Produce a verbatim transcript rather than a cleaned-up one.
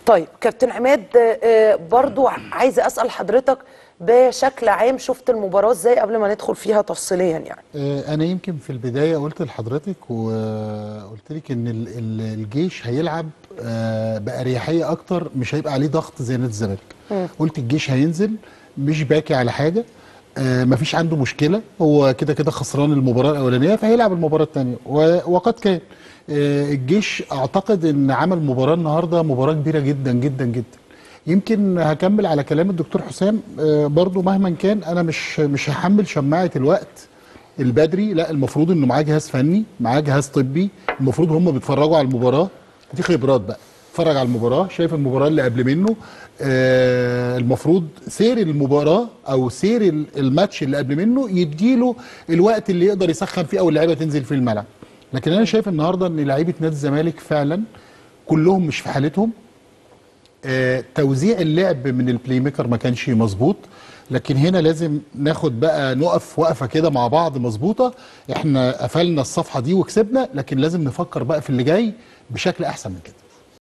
طيب كابتن عماد، برضو عايزه اسال حضرتك بشكل عام، شفت المباراه ازاي قبل ما ندخل فيها تفصيليا يعني؟ انا يمكن في البدايه قلت لحضرتك وقلت لك ان الجيش هيلعب باريحيه اكتر، مش هيبقى عليه ضغط زي نادي الزمالك. قلت الجيش هينزل مش باكي على حاجه، مفيش عنده مشكله، هو كده كده خسران المباراه الاولانيه فهيلعب المباراه الثانيه، وقد كان. الجيش اعتقد ان عمل مباراه النهارده مباراه كبيره جدا جدا جدا. يمكن هكمل على كلام الدكتور حسام، برضو مهما كان انا مش مش هحمل شماعه الوقت البدري، لا المفروض انه معاه جهاز فني، معاه جهاز طبي، المفروض هم بيتفرجوا على المباراه، دي خبرات بقى، اتفرج على المباراه، شايف المباراه اللي قبل منه، آه المفروض سير المباراه او سير الماتش اللي قبل منه يديله الوقت اللي يقدر يسخن فيه او اللعيبه تنزل فيه الملعب. لكن انا شايف النهارده ان لعيبه نادي الزمالك فعلا كلهم مش في حالتهم. آه توزيع اللعب من البلاي ميكر ما كانش مظبوط، لكن هنا لازم ناخد بقى نقف وقفه كده مع بعض مظبوطه. احنا قفلنا الصفحه دي وكسبنا، لكن لازم نفكر بقى في اللي جاي بشكل احسن من كده.